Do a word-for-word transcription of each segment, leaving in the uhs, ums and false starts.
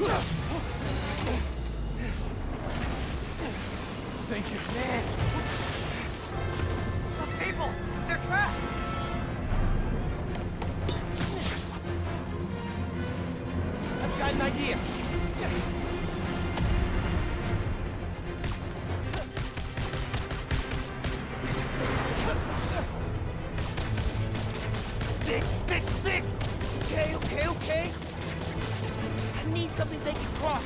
Thank you, man. Those people! They're trapped! I've got an idea. Stick, stick, stick! Okay, okay, okay. I need something they can cross.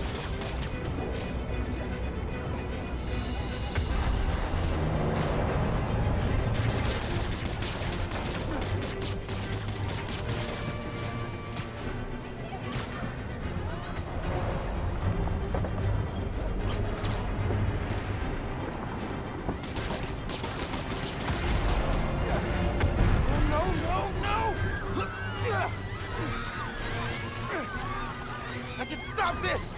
I can stop this!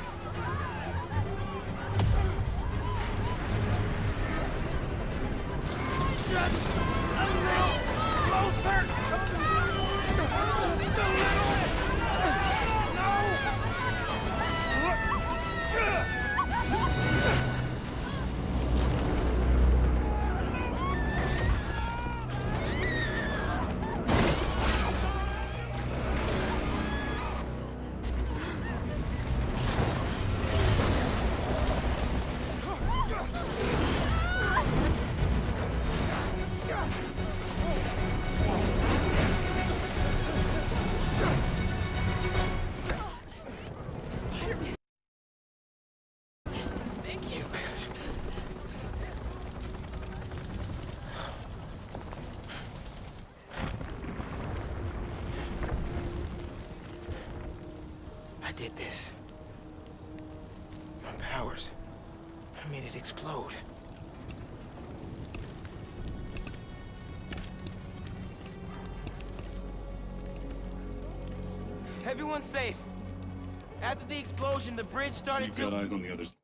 Just a little closer! Just a little! No! I did this. My powers. I made it explode. Everyone's safe. After the explosion, the bridge started You've to... got eyes on the others.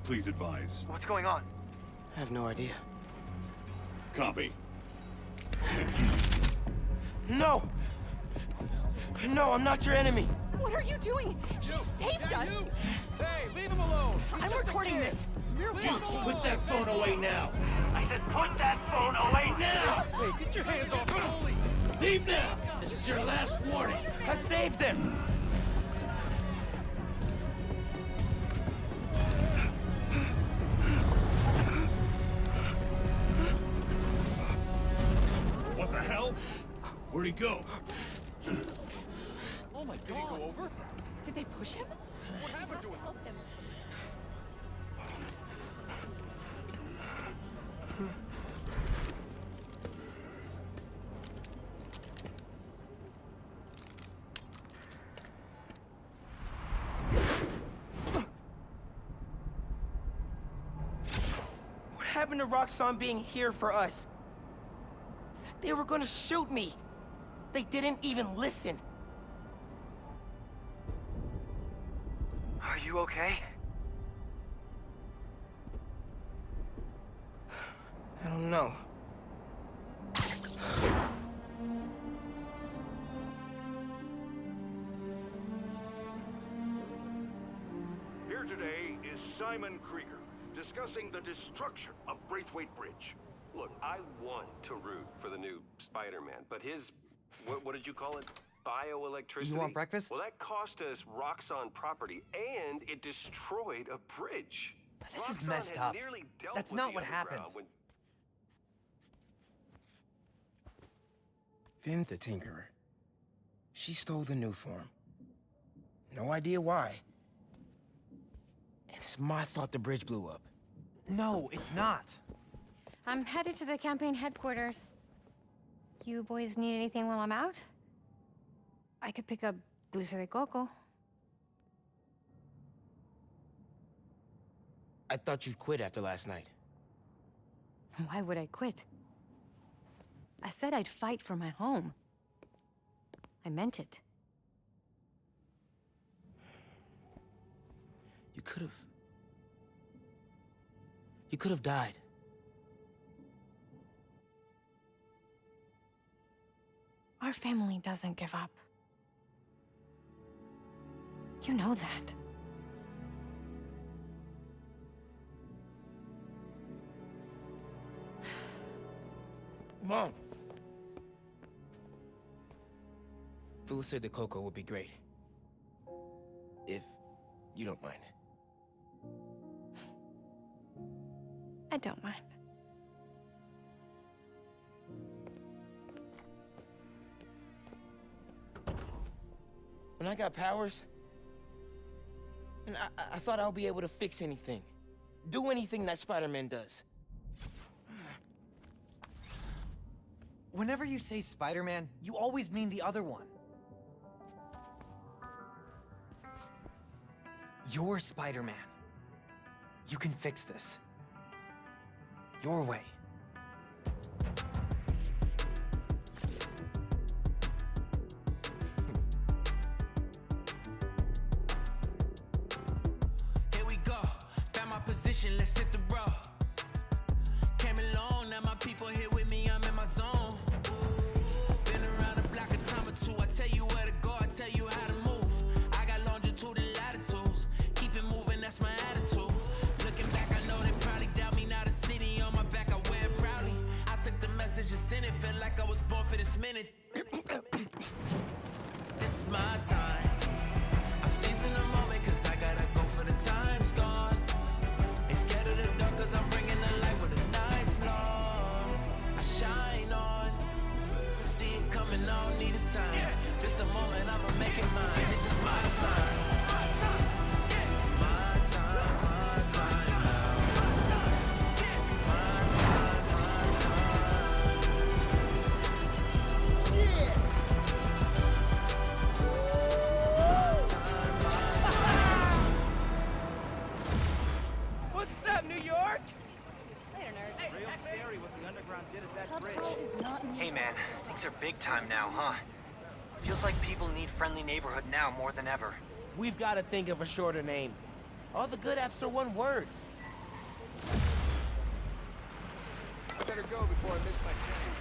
Please advise. What's going on? I have no idea. Copy. No! No, I'm not your enemy! What are you doing? He saved us! Hey, leave him alone! He's I'm just a recording kid. this! You're watching! Put that phone away now! I said put that phone away now! Hey, get your hands off him! Holy! Leave now! This is your last warning! I saved him! What the hell? Where'd he go? Oh my god! Did he go over? Did they push him? What happened to him? Help him. What happened to Roxxon being here for us? They were gonna shoot me! They didn't even listen! Are you okay? I don't know. Here today is Simon Krieger, discussing the destruction of Braithwaite Bridge. Look, I want to root for the new Spider-Man, but his, what, what did you call it? Bioelectricity? You want breakfast? Well, that cost us Roxxon property, and it destroyed a bridge. This is Roxxon messed had up. nearly dealt That's with not the what underground happened. When... Finn's the Tinkerer. She stole the new form. No idea why. And it's my fault the bridge blew up. No, it's not. I'm headed to the campaign headquarters. You boys need anything while I'm out? I could pick up dulce de coco. I thought you'd quit after last night. Why would I quit? I said I'd fight for my home. I meant it. You could have... You could have died. Our family doesn't give up. You know that. Mom! Dulce de coco would be great. If you don't mind. I don't mind. When I got powers, and I, I thought I'll be able to fix anything. Do anything that Spider-Man does. Whenever you say Spider-Man, you always mean the other one. You're Spider-Man. You can fix this. Your way. Here we go. Found my position, let's hit the road. Came along, now my people here with me, I'm in my zone. Been around the block a time or two. I tell you where to go, I tell you how to move. I got longitude and latitudes. Keep it moving, that's my attitude. Looking back, I know they probably doubt me. Now the city on my back, I wear it proudly. I took the message and sent it, felt like I was born for this minute. This is my time. I'm seizing the moment, cause I gotta go for the time's gone. Ain't scared of the dark, cause I'm bringing the light when the night's long. I shine on. See it coming, I don't need a sign. Just a moment, I'ma make it mine. This is my time. My time, my time. My time, my time. Yeah. What's up, New York? Later, nerd. Real scary what the underground did at that bridge. is not in Hey man, things are big time now, huh? Feels like people need friendly neighborhood now more than ever. We've got to think of a shorter name. All the good apps are one word. I better go before I miss my train.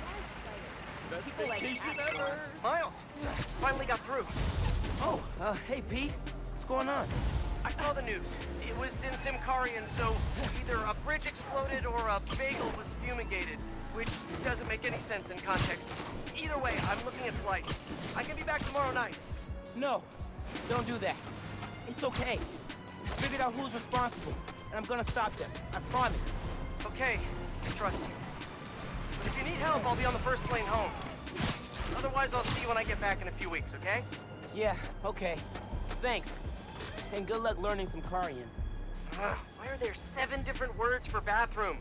Best People like vacation that. ever! Miles, finally got through. Oh, uh, hey, Pete. What's going on? I saw the news. It was in Simkarian, so either a bridge exploded or a bagel was fumigated, which doesn't make any sense in context. Either way, I'm looking at flights. I can be back tomorrow night. No, don't do that. It's okay. I figured out who's responsible, and I'm gonna stop them. I promise. Okay, I trust you. But if you need help, I'll be on the first plane home. Otherwise, I'll see you when I get back in a few weeks, okay? Yeah, okay. Thanks. And good luck learning some Karian. Ugh, why are there seven different words for bathroom?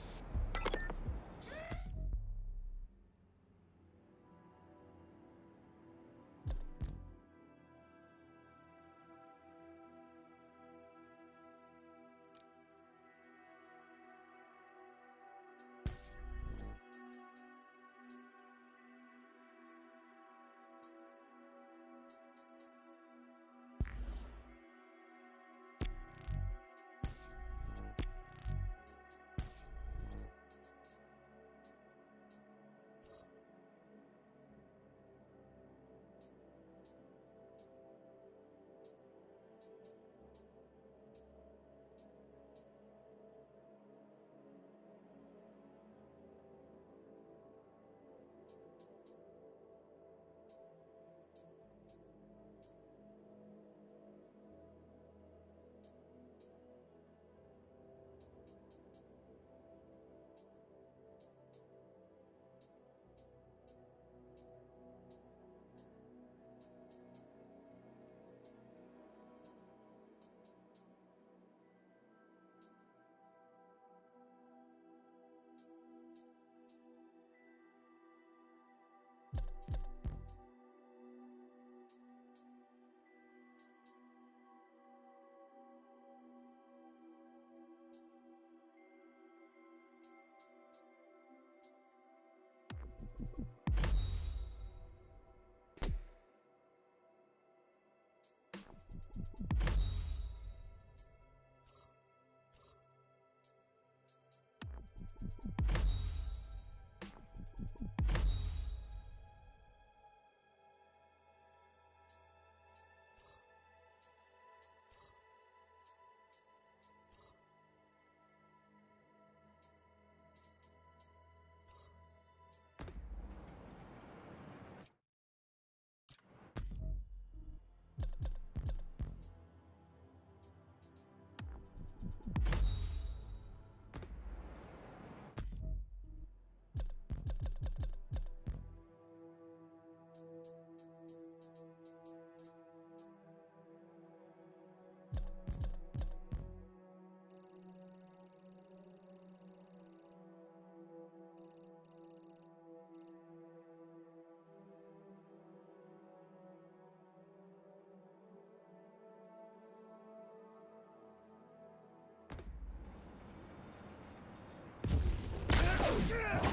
Yeah!